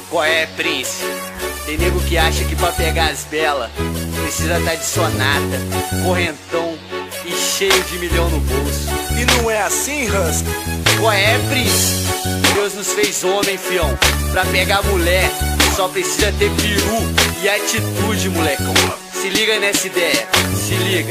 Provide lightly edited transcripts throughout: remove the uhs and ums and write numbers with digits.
Qual é, Prince? Tem nego que acha que pra pegar as belas precisa tá de sonata, correntão e cheio de milhão no bolso. E não é assim, Husky? Qual é, Prince? Deus nos fez homem, fião. Pra pegar mulher só precisa ter peru e atitude, molecão. Se liga nessa ideia, se liga.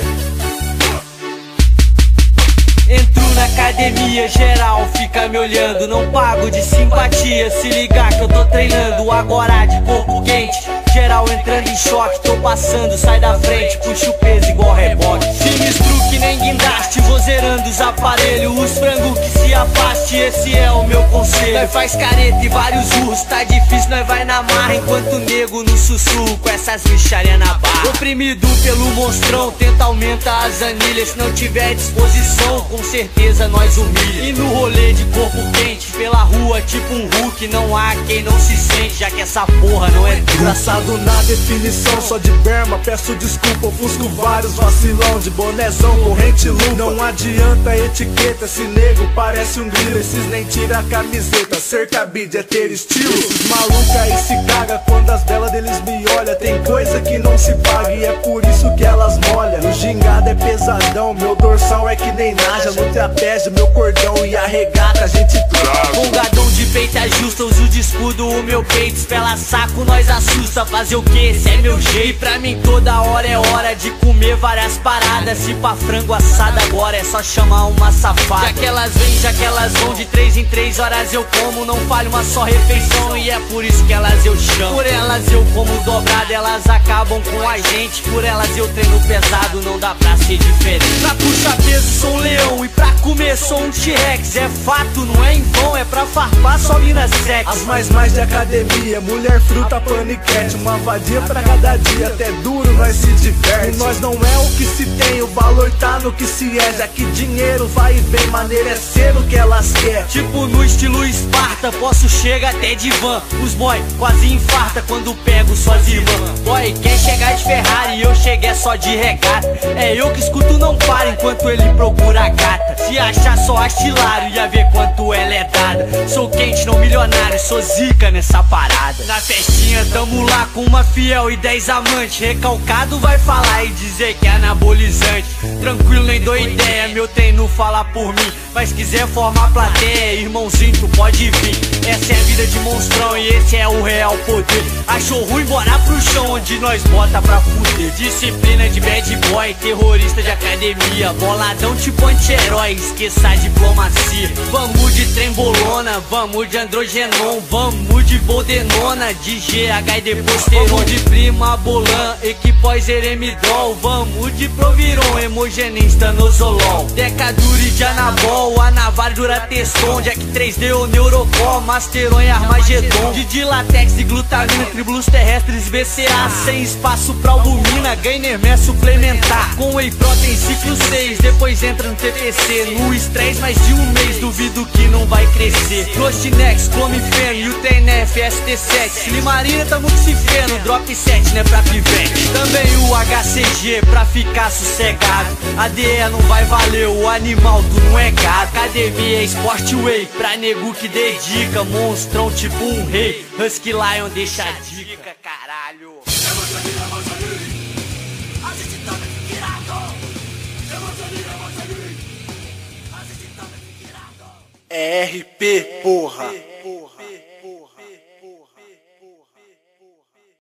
Entro na academia, geral fica me olhando. Não pago de simpatia, se ligar que eu tô treinando. Agora de corpo quente, geral entrando em choque. Tô passando, sai da frente, puxa o peso igual rebote. Sinistro que nem guindaste, vou zerando os aparelhos. Os frangos que se afaste, esse é o meu conselho. Nós faz careta e vários urros, tá difícil, nós vai na marra. Enquanto nego no sussurro com essas mixaria na barra. Oprimido pelo monstrão, tenta aumentar as anilhas. Se não tiver disposição, com certeza nós humilha. E no rolê de corpo quente, pela rua tipo um Hulk, não há quem não se sente, já que essa porra não é truque. Engraçado na definição, só de berma, peço desculpa. Ofusco vários vacilão, de bonézão, corrente lupa. Não adianta etiqueta, esse nego parece um grilo. Esses nem tira a camiseta, ser cabide é ter estilo. Esses malucos aí se caga quando as belas deles me olham. Tem coisa que não se paga e é por isso que elas molham. O gingado é pesadão, meu dorsal é que nem naja. No trapézio, meu cordão e a regata a gente traga. Folgadão de peito ajusta, uso de escudo o meu peito. Espela saco, nós assusta, fazer o que? Esse é meu jeito. E pra mim toda hora é hora de comer várias paradas. Se pra frango assado agora é só chamar uma safada. Já que elas vêm, já que elas vão, de 3 em 3 horas eu como. Não falho uma só refeição e é por isso que elas eu chamo. Por elas eu como dobrado, elas acabam com a gente. Por elas eu treino pesado, não dá pra ser diferente. Pra puxar peso sou um leão e pra comer sou um T-Rex. É fato, não é em vão, é pra farpar só mina sexy. As mais de academia, mulher, fruta, paniquete. Uma vadia pra cada dia, até duro nós se diverte. E nós não é o que se tem, o valor tá no que se é. Já que dinheiro vai e vem, maneira é ser o que elas quer. Tipo no estilo Esparta, posso chegar até de van. Os boy quase infarta quando pego suas irmãs. Boy, quer chegar de Ferrari, eu cheguei só de regata. É eu que escuto, não para enquanto ele procura a gata. Se achar só acha hilário, ia ver quanto ela é dada. Sou quente, não milionário, sou zica nessa parada. Na festinha tamo lá com uma fiel e 10 amantes. Recalcado vai falar e dizer que é anabolizante. Tranquilo, nem dou ideia, meu treino fala por mim. Mas quiser formar plateia, irmãozinho, tu pode vir. Essa é a vida de monstrão e esse é o real poder. Achou ruim, bora pro chão onde nós bota pra fuder. Disciplina de bad boy, terrorista de academia. Boladão tipo anti-herói, esqueça a diplomacia. Vamos de trembolona, vamos de androgenon. Vamos de boldenona, de GH e deposteron. Vamos de prima bolan, equipós eremidol. Vamos de proviron, hemogenista nosolol. Decadure de anabol, anavar durateston. Jack 3D ou neurocol, masteron e armagedon. De latex e glutamina, tribulos terrestres BCA. Sem espaço pra albumina, Gainermé suplementar. Com whey protein ciclo 6, depois entra no TPC. No estresse mais de um mês, duvido que não vai crescer. Clostinex, Clomifeno e o TNF ST7. Limarina tamo que se feno, drop 7 né pra pivete. Também o HCG pra ficar sossegado. ADE não vai valer, o animal tu não é gado. Academia é Sport Whey, pra nego que dedica. Monstrão tipo um rei, Husky Lion deixa a dica, caralho. É RP, porra.